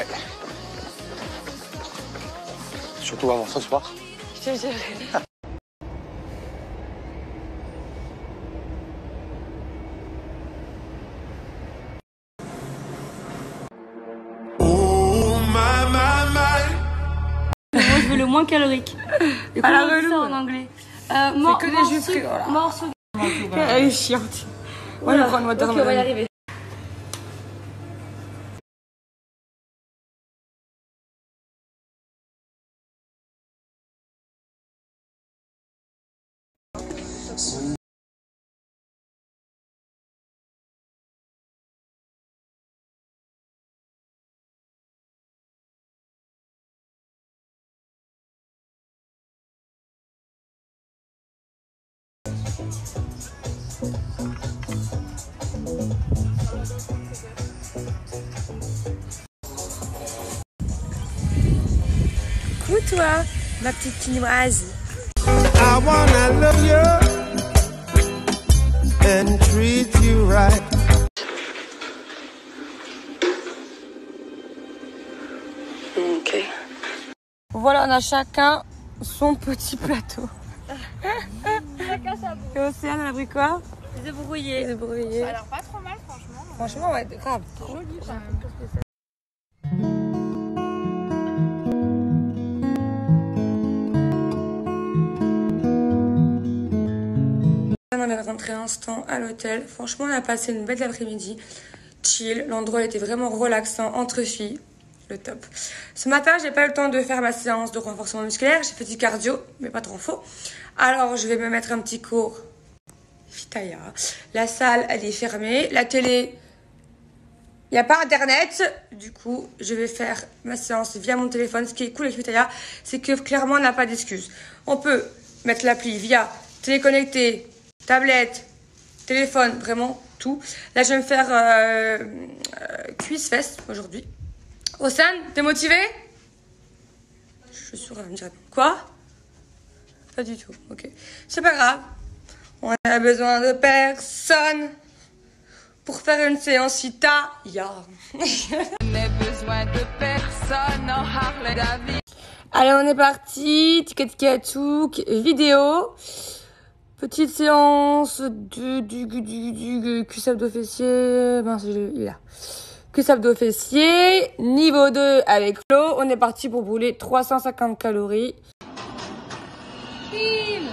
Surtout avant ce soir. Je te jure. Moi, je veux le moins calorique. Et comment on dit ça en anglais? C'est que des jus frais, voilà. Morceau. Elle est chiante. Moi, je vais prendre Ok, on va y arriver. Coucou toi, ma petite chinoise. I wanna love you and treat you right. Ok. Voilà, on a chacun son petit plateau. Chacun sa boue. Et Océane, elle a pris quoi? Les ébrouillés. Les brouillés. Ça a l'air pas trop mal, franchement. Franchement, ouais, grave. Joli, quand même. On est rentré un instant à l'hôtel. Franchement, on a passé une belle après-midi. Chill. L'endroit était vraiment relaxant entre filles. Le top. Ce matin, j'ai pas eu le temps de faire ma séance de renforcement musculaire. J'ai fait du cardio, mais pas trop faux. Alors, je vais me mettre un petit cours Fitaya. La salle, elle est fermée. La télé, il n'y a pas internet. Du coup, je vais faire ma séance via mon téléphone. Ce qui est cool avec Fitaya, c'est que clairement, on n'a pas d'excuses. On peut mettre l'appli via téléconnecté, tablette, téléphone, vraiment tout. Là, je vais me faire cuisse-fesse aujourd'hui. Océane, t'es motivée? Je suis sûre, elle me dirait quoi? Pas du tout, ok. C'est pas grave. On a besoin de personne pour faire une séance Fitaya. On a besoin de personne en Harley Davidson. Allez, on est parti. Tic-tic-touk, vidéo. Petite séance du cuisse abdos fessier. Mince, il est là. Cuisse abdos fessier. Niveau 2 avec Flo. On est parti pour brûler 350 calories. Film.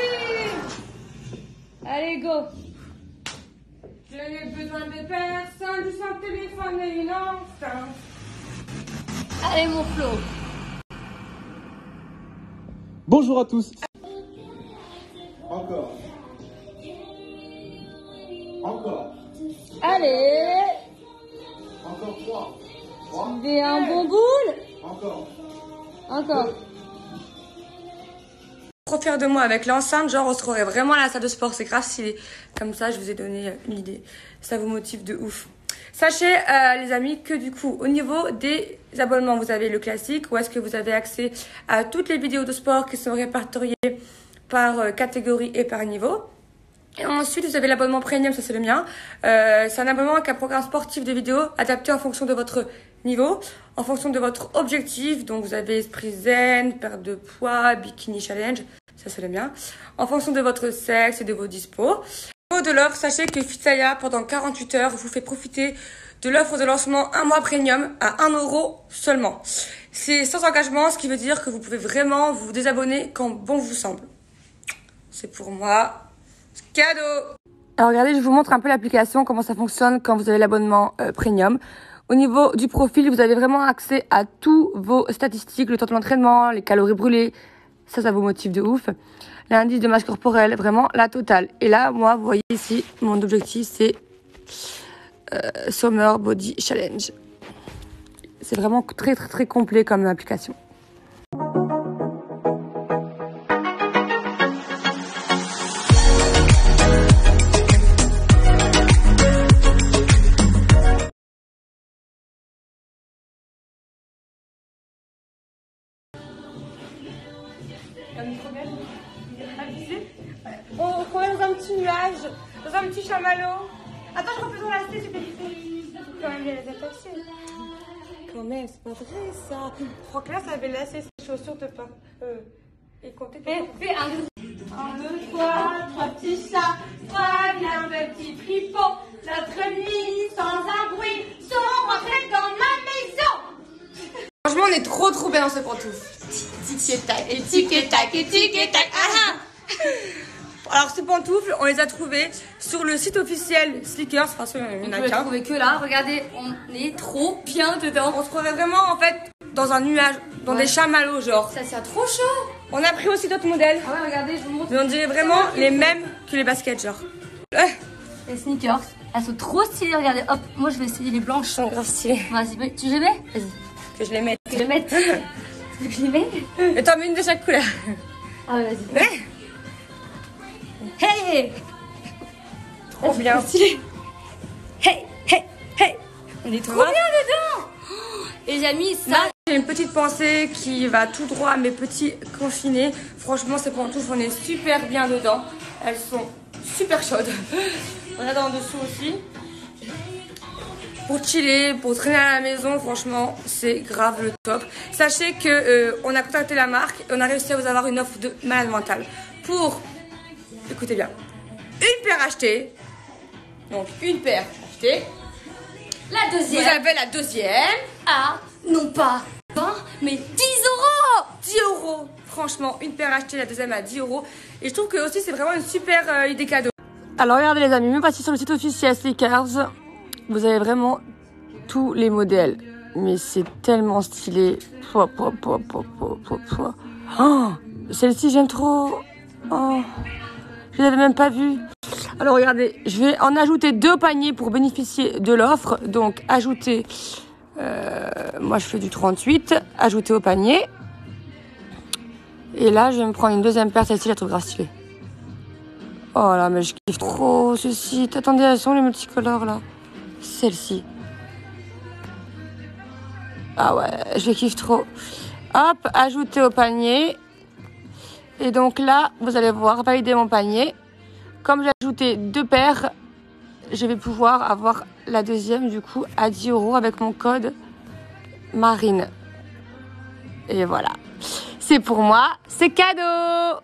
Allez, go. Je n'ai besoin de personne. Je sens téléphone et une enfant. Allez, mon Flo. Bonjour à tous. Encore. Encore. Allez. Encore 3. 3. Fais un bon boule. Encore. Encore. Trop fière de moi avec l'enceinte, genre on se croirait vraiment à la salle de sport, c'est grave stylé. Comme ça, je vous ai donné une idée. Ça vous motive de ouf. Sachez les amis que du coup au niveau des abonnements, vous avez le classique où est-ce que vous avez accès à toutes les vidéos de sport qui sont répertoriées par catégorie et par niveau. Et ensuite vous avez l'abonnement premium, ça c'est le mien. C'est un abonnement avec un programme sportif de vidéos adapté en fonction de votre niveau, en fonction de votre objectif. Donc vous avez esprit zen, perte de poids, bikini challenge, ça c'est le mien. En fonction de votre sexe et de vos dispos. Au niveau de l'offre, sachez que Fitaya pendant 48 heures vous fait profiter de l'offre de lancement 1 mois premium à 1 € seulement. C'est sans engagement, ce qui veut dire que vous pouvez vraiment vous désabonner quand bon vous semble. C'est pour moi. Cadeau. Alors regardez, je vous montre un peu l'application, comment ça fonctionne quand vous avez l'abonnement premium. Au niveau du profil, vous avez vraiment accès à tous vos statistiques, le temps de l'entraînement, les calories brûlées. Ça vous motive de ouf. L'indice de masse corporelle, vraiment la totale. Et là, moi, vous voyez ici, mon objectif, c'est Summer Body Challenge. C'est vraiment très, très, très complet comme application. On est dans un petit nuage, dans un petit chamallow. Attends, je refais ton lacet, s'il te plaît. Quand même bien les attacher. quand même, c'est pas vrai ça. Franck-là, ça avait laissé ses chaussures de pas. Et compter. Fais un, 2, 3 petits chats, 3 bien petits fripons. Notre nuit sans un bruit sont rentrés dans ma maison. Franchement, on est trop bien dans ce pantoufle. Tic et tac, et tic et tac, et tic et tac. Alors, ces pantoufles, on les a trouvées sur le site officiel Slickers. Parce qu'il On y en peut a les qu'un. trouver que là. Regardez, on est trop bien dedans. On se croirait vraiment en fait dans un nuage, dans des chamallows genre. Ça c'est trop chaud. On a pris aussi d'autres modèles. Ah ouais, regardez, je vous montre. Mais on dirait vraiment les mêmes que les baskets genre. Les sneakers, elles sont trop stylées. Regardez, hop, moi je vais essayer les blanches. Elles sont grave stylées. Vas-y, tu les mets? Vas-y. Que je les mette. Que je les mette. Tu veux que je les mette? Et t'en mets une de chaque couleur. Ah ouais, vas-y. Ouais. Hey! Trop bien. Stylé. Hey. On est trop bien dedans. Et j'ai mis ça. Là, j'ai une petite pensée qui va tout droit à mes petits confinés. Franchement, ces pantoufles, on est super bien dedans. Elles sont super chaudes. On a en dessous aussi. Pour chiller, pour traîner à la maison, franchement, c'est grave le top. Sachez que on a contacté la marque et on a réussi à vous avoir une offre de malade mental. Pour, écoutez bien, une paire achetée. Donc, une paire achetée. La deuxième. Vous avez la deuxième. Ah, non pas 20, mais 10 euros. 10 euros. Franchement, une paire achetée, la deuxième à 10 euros. Et je trouve que aussi c'est vraiment une super idée cadeau. Alors regardez les amis, me voici sur le site officiel Slickers. Vous avez vraiment tous les modèles. Mais c'est tellement stylé. Oh, celle-ci j'aime trop. Oh, je l'avais même pas vue. Alors regardez, je vais en ajouter 2 paniers pour bénéficier de l'offre. Donc ajouter, moi je fais du 38, ajouter au panier. Et là je vais me prendre une deuxième paire, celle-ci je la trouve grave stylée. Oh là mais je kiffe trop ceci. Attendez, elles sont les multicolores là. Celle-ci. Ah ouais, je les kiffe trop. Hop, ajouter au panier. Et donc là, vous allez voir, valider mon panier. Comme j'ai ajouté 2 paires, je vais pouvoir avoir la deuxième du coup à 10 euros avec mon code Marine. Et voilà. C'est pour moi, c'est cadeau!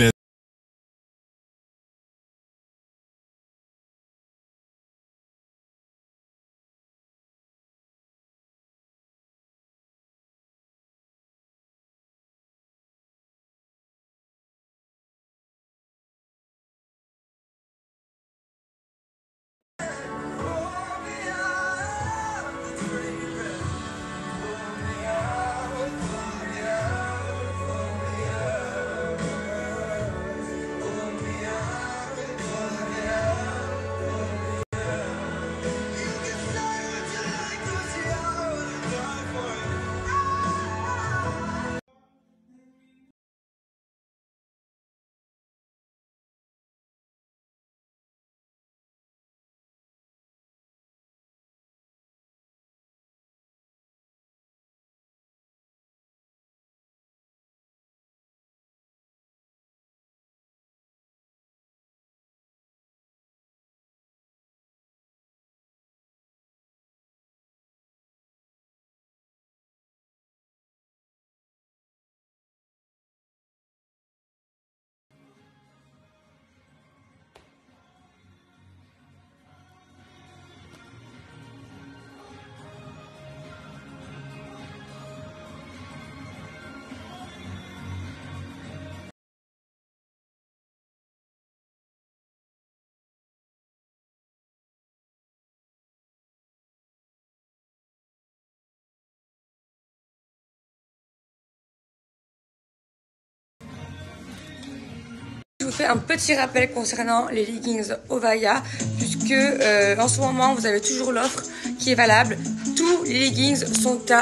Je vous fais un petit rappel concernant les leggings Ovaya, puisque en ce moment vous avez toujours l'offre qui est valable. Tous les leggings sont à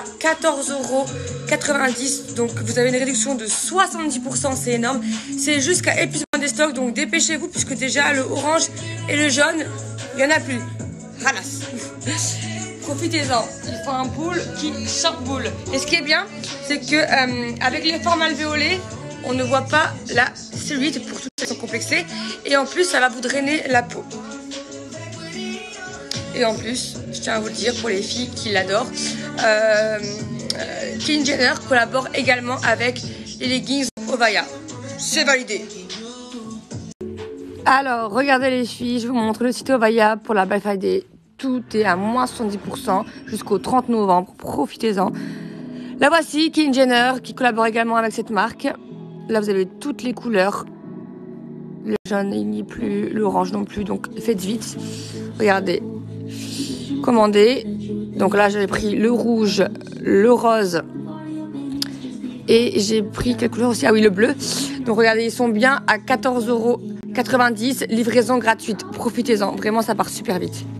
14,90 €, donc vous avez une réduction de 70%, c'est énorme. C'est jusqu'à épuisement des stocks, donc dépêchez-vous puisque déjà le orange et le jaune, il n'y en a plus. Ramasse. Profitez-en, il faut un boule qui chamboule. Et ce qui est bien, c'est que avec les formes alvéolées, on ne voit pas la cellulite pour toutes celles qui sont complexées. Et en plus, ça va vous drainer la peau. Et en plus, je tiens à vous le dire pour les filles qui l'adorent, Kylie Jenner collabore également avec les leggings Ovaya. C'est validé. Alors, regardez les filles, je vous montre le site Ovaya pour la Black Friday. Tout est à moins 70% jusqu'au 30 novembre. Profitez-en. La voici, Kylie Jenner, qui collabore également avec cette marque. Là, vous avez toutes les couleurs. Le jaune, il n'y est plus. L'orange non plus. Donc, faites vite. Regardez. Commandez. Donc là, j'avais pris le rouge, le rose. Et j'ai pris quelle couleur aussi? Ah oui, le bleu. Donc, regardez, ils sont bien à 14,90 €. Livraison gratuite. Profitez-en. Vraiment, ça part super vite.